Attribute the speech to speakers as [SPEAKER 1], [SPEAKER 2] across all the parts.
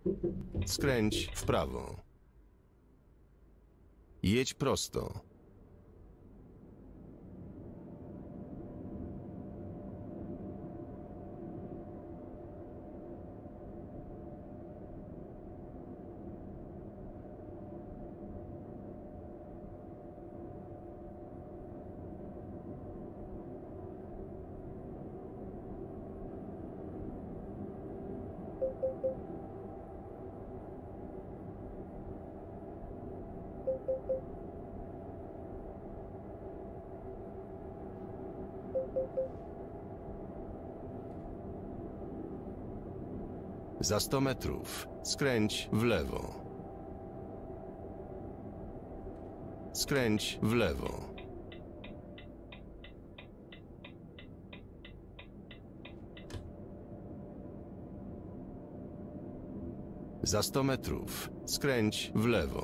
[SPEAKER 1] Skręć w prawo. Jedź prosto. Za 100 metrów skręć w lewo. Skręć w lewo. Za 100 metrów skręć w lewo.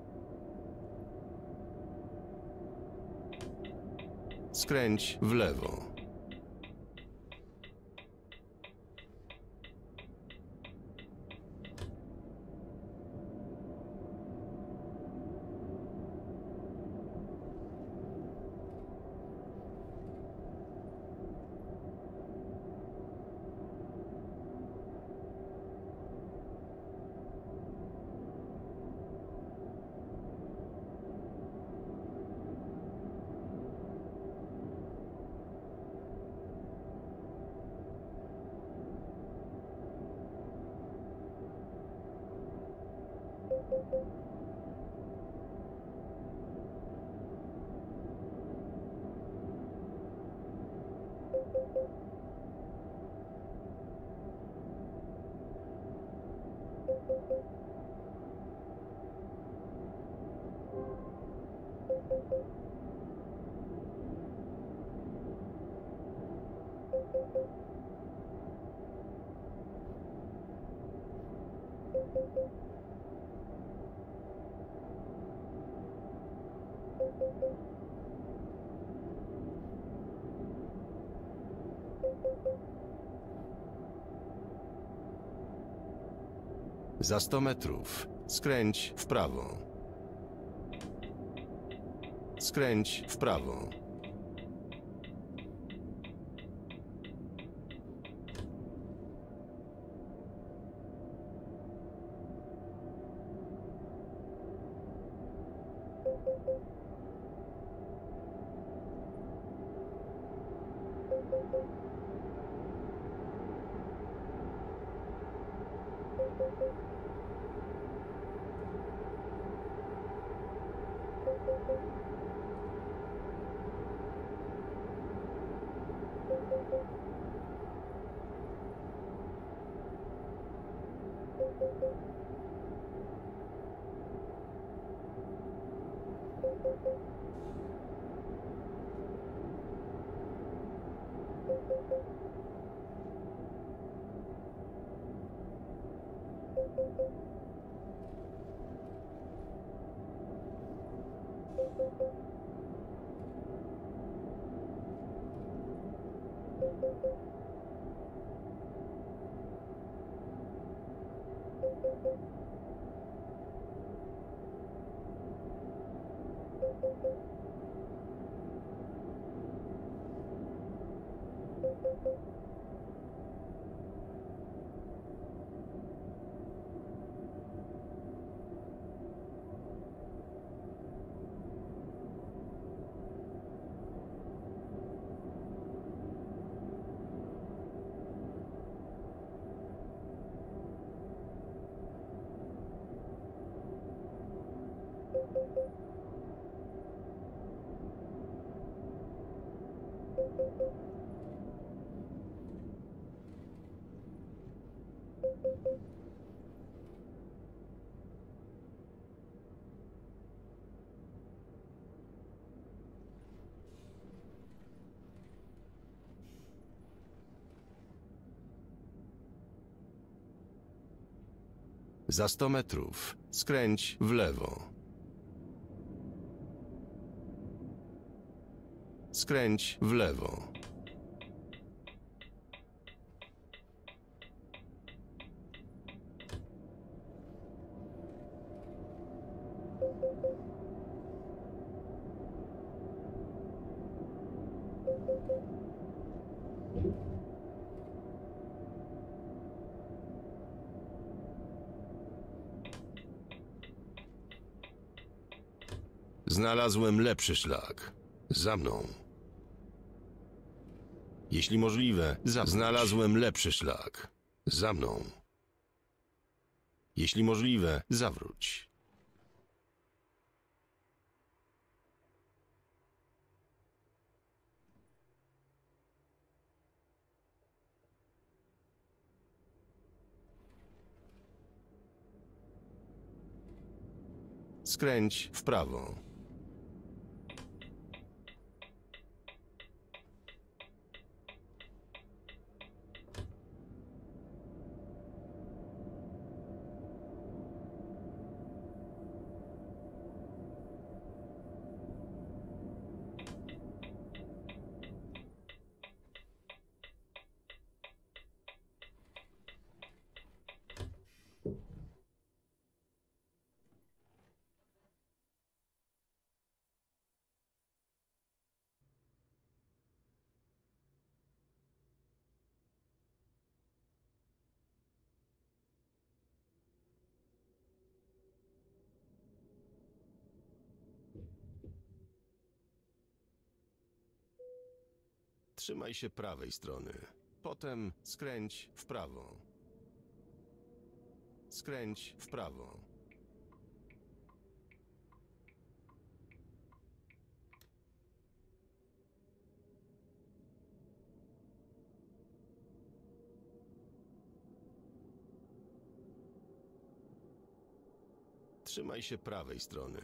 [SPEAKER 1] Skręć w lewo. Za 100 metrów skręć w prawo. Skręć w prawo. Za 100 metrów skręć w lewo. Skręć w lewo. Znalazłem lepszy szlak. Za mną. Jeśli możliwe, znalazłem lepszy szlak. Za mną. Jeśli możliwe, zawróć. Skręć w prawo. Trzymaj się prawej strony. Potem skręć w prawo. Skręć w prawo. Trzymaj się prawej strony.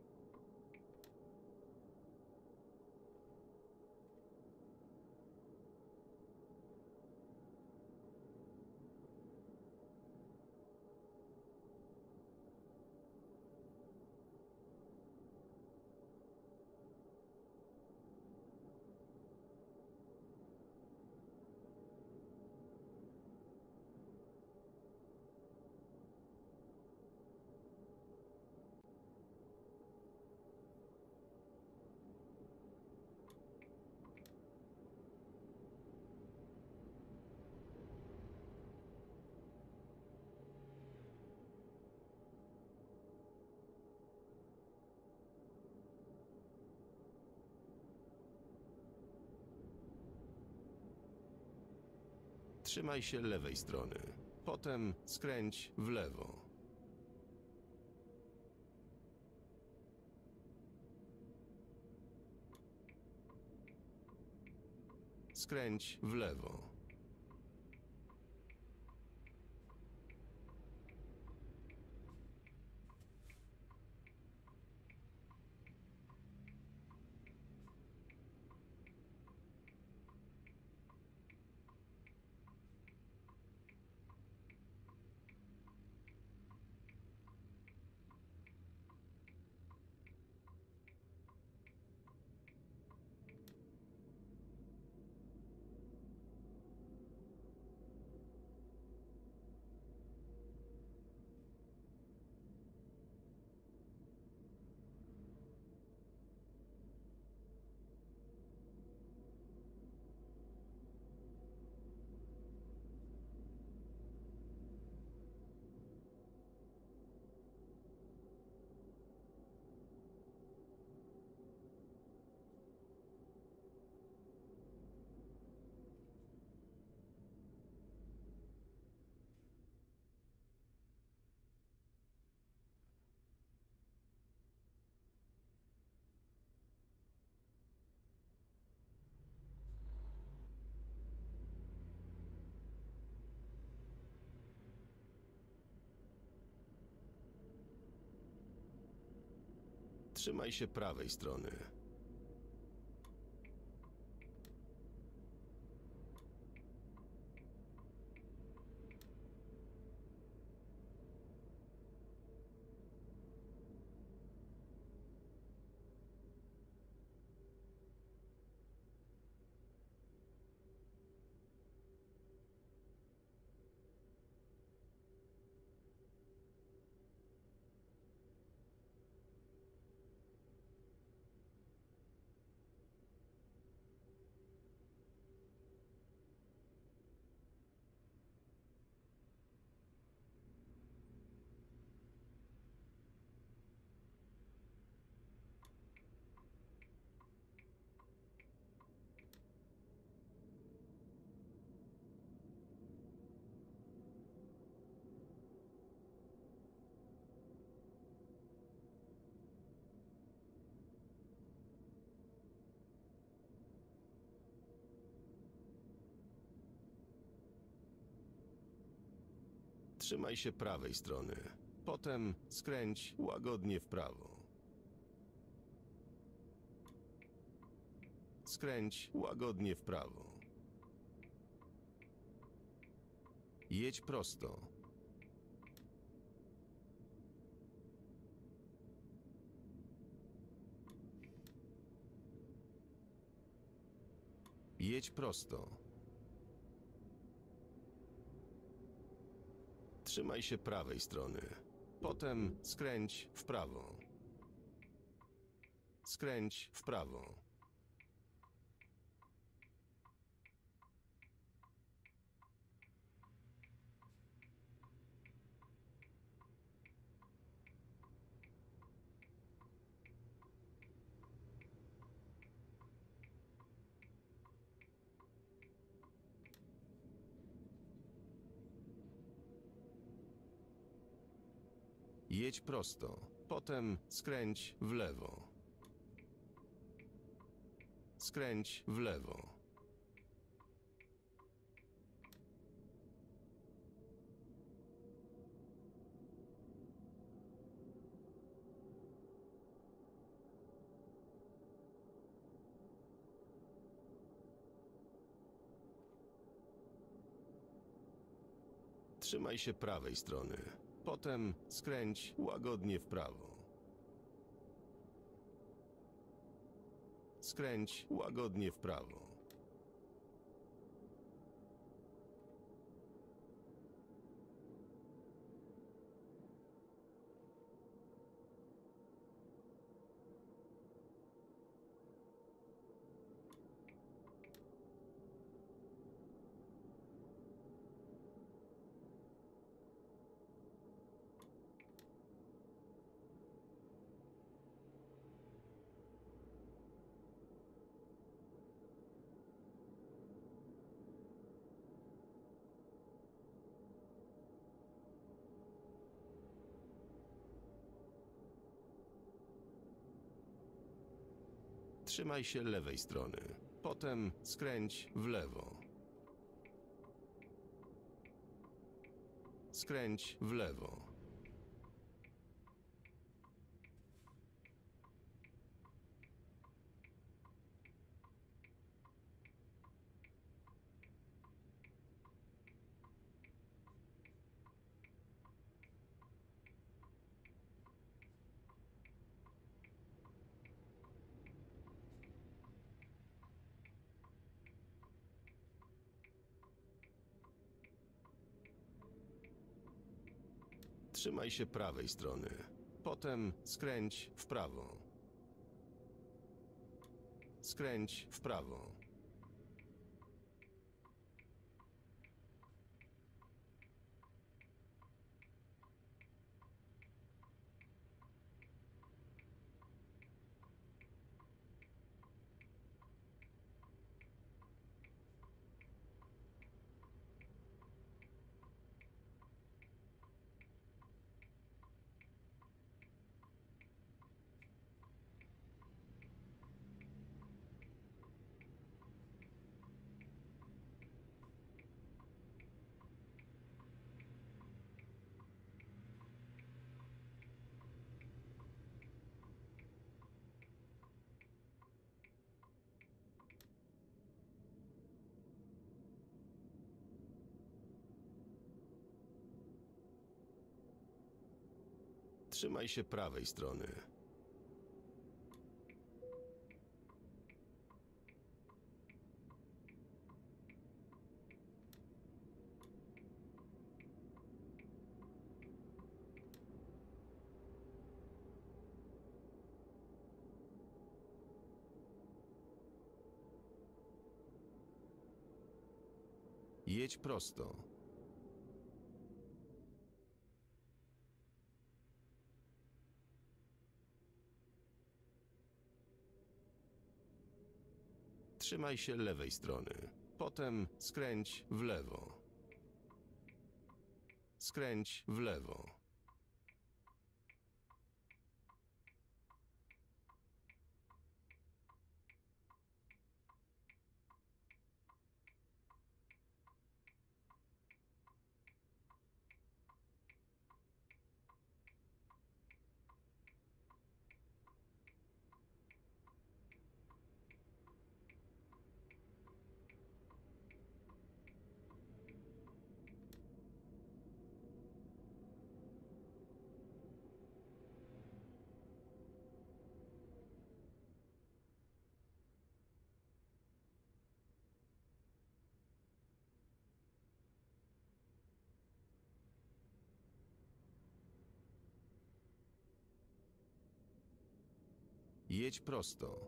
[SPEAKER 1] Trzymaj się lewej strony. Potem skręć w lewo. Skręć w lewo. Trzymaj się prawej strony. Trzymaj się prawej strony. Potem skręć łagodnie w prawo. Skręć łagodnie w prawo. Jedź prosto. Jedź prosto. Trzymaj się prawej strony. Potem skręć w prawo. Skręć w prawo. Jedź prosto. Potem skręć w lewo. Skręć w lewo. Trzymaj się prawej strony. Potem skręć łagodnie w prawo. Skręć łagodnie w prawo. Trzymaj się lewej strony. Potem skręć w lewo. Skręć w lewo. Trzymaj się prawej strony. Potem skręć w prawo. Skręć w prawo. Trzymaj się prawej strony. Jedź prosto. Trzymaj się lewej strony. Potem skręć w lewo. Skręć w lewo. jedź prosto.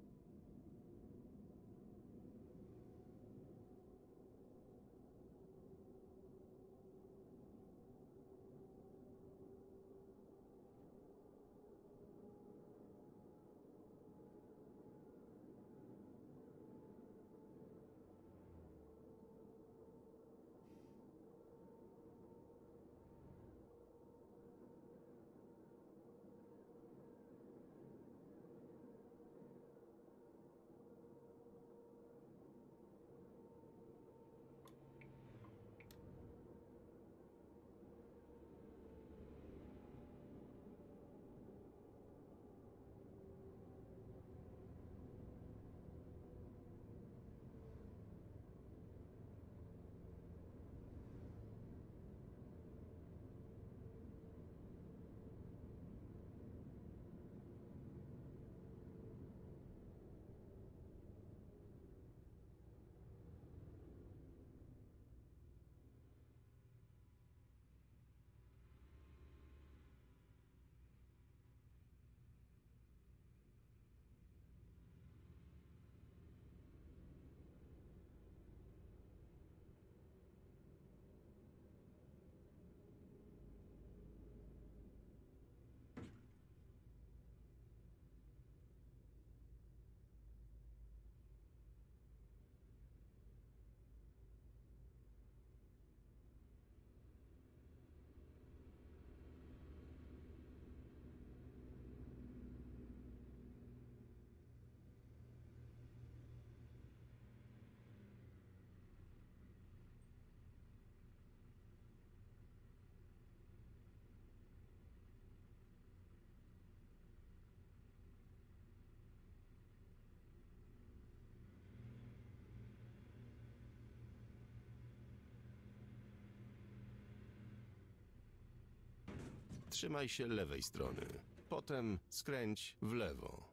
[SPEAKER 1] Trzymaj się lewej strony. Potem skręć w lewo.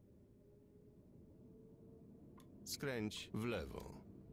[SPEAKER 1] Skręć w lewo.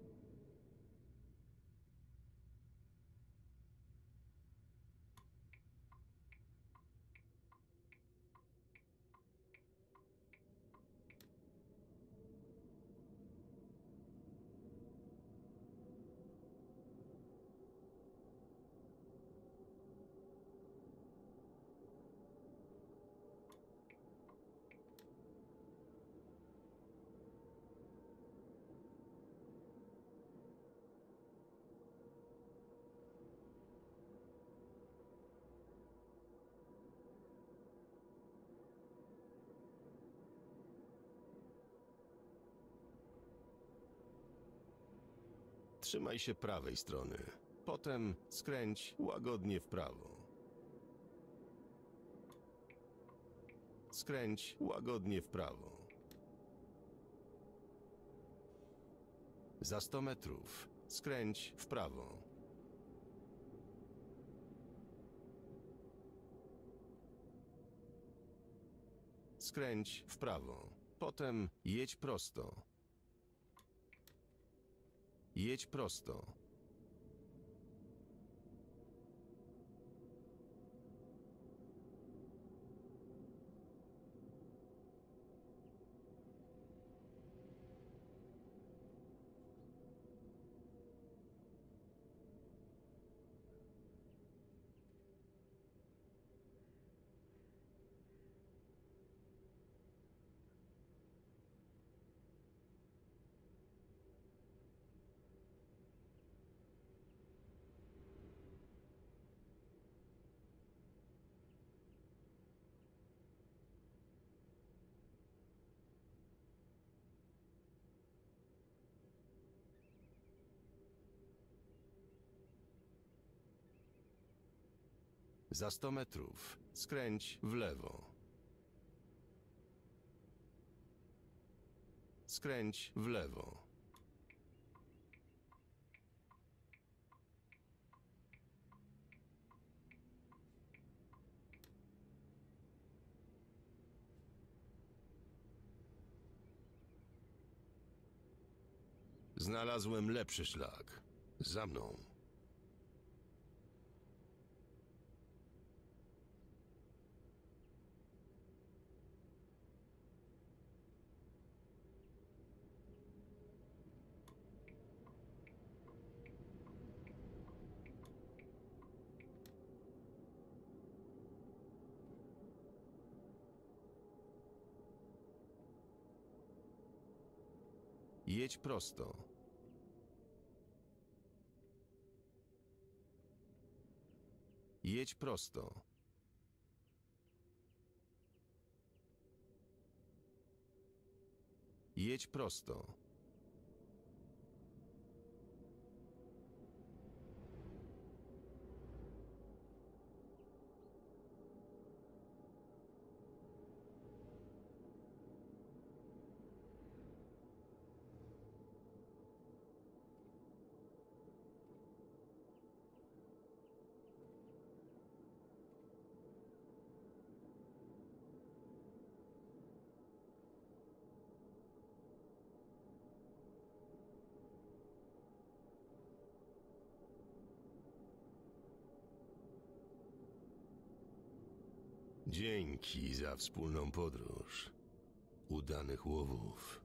[SPEAKER 1] Trzymaj się prawej strony. Potem skręć łagodnie w prawo. Skręć łagodnie w prawo. Za 100 metrów skręć w prawo. Skręć w prawo. Potem jedź prosto. Jedź prosto. Za 100 metrów skręć w lewo. Skręć w lewo. Znalazłem lepszy szlak. Za mną. Jedź prosto. Jedź prosto. Jedź prosto. Dzięki za wspólną podróż. Udanych łowów.